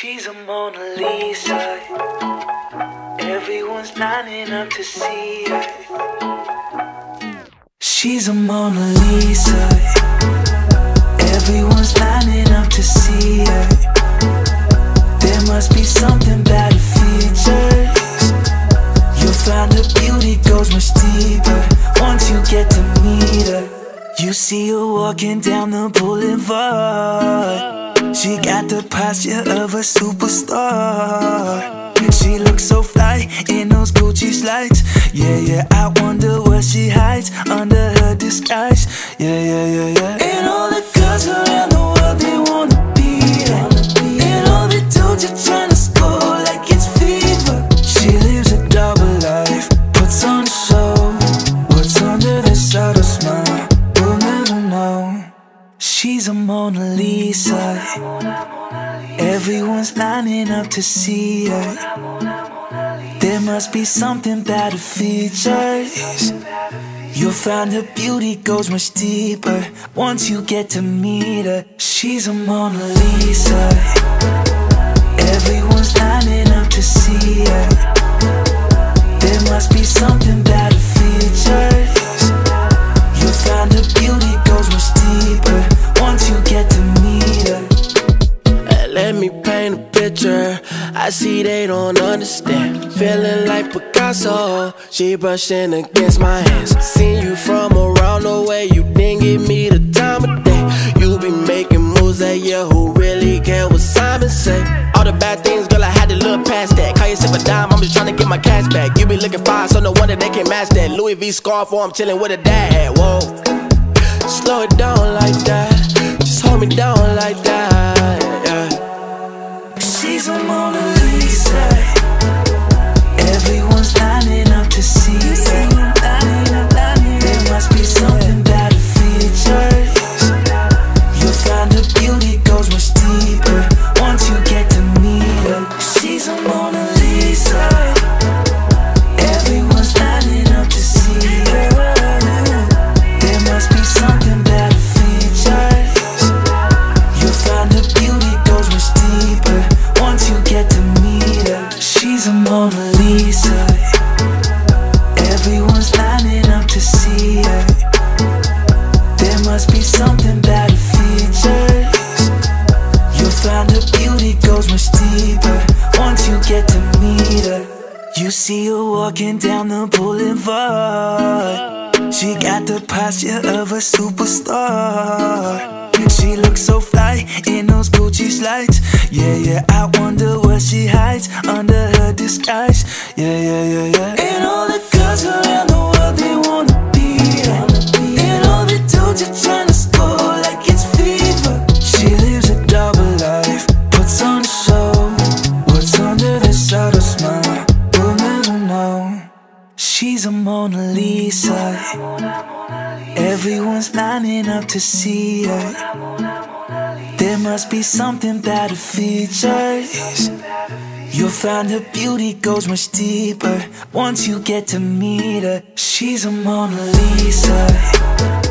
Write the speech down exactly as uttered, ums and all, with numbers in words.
She's a Mona Lisa. Everyone's lining up to see her. She's a Mona Lisa. Everyone's lining up to see her. There must be something about her features. You'll find her beauty goes much deeper once you get to meet her. You see her walking down the boulevard. She got the posture of a superstar. She looks so fly in those Gucci slides. Yeah, yeah, I wonder what she hides under her disguise. Yeah, yeah, yeah, yeah. And all the girls around the world, they wanna be her. And all the dudes are trying to score like it's fever. She lives a double life, puts on a show. What's under the subtle smile, we'll never know. She's a Mona Lisa. Everyone's lining up to see her. There must be something about her features. You'll find her beauty goes much deeper once you get to meet her. She's a Mona Lisa. Everyone's lining up to see her. There must be something about her features. You'll find her beauty goes much deeper once you get to meet her. Let me paint a picture, I see they don't understand. Feeling like Picasso, she brushing against my hands. Seen you from around the way, you didn't give me the time of day. You be making moves that year, who really care what Simon say? All the bad things, girl, I had to look past that. Call yourself a dime, I'm just trying to get my cash back. You be looking fine, so no wonder they can't match that. Louis V scarf, or I'm chilling with a dad. Whoa, slow it down like that, just hold me down like that, yeah. She's a Mona Lisa. Everyone's lining up to see her. There must be something about her features. You'll find her beauty goes much deeper once you get to meet her. She's a Mona Lisa. Everyone's lining up to see her. There must be something about her features. You'll find her beauty goes much deeper once you get to meet her. She's a Mona Lisa. Everyone's lining up to see her. There must be something about her features. You'll find her beauty goes much deeper once you get to meet her. You see her walking down the boulevard. She got the posture of a superstar. She looks so fly in those Gucci slides. Yeah, yeah, I wonder what she hides under her disguise. Yeah, yeah, yeah, yeah. And all the girls around the world, they wanna be her. And all the dudes are trying to score like it's fever. She lives a double life, puts on a show. What's under the subtle smile, we'll never know. She's a Mona Lisa. Everyone's lining up to see her. There must be something about her features. You'll find her beauty goes much deeper once you get to meet her. She's a Mona Lisa.